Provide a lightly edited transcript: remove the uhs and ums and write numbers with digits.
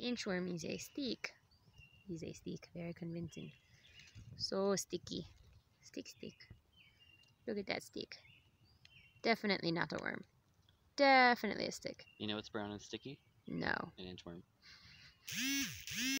inchworm is a stick. Is a stick. Very convincing. So sticky. Stick. Look at that stick. Definitely not a worm. Definitely a stick. You know what's brown and sticky? No. An inchworm.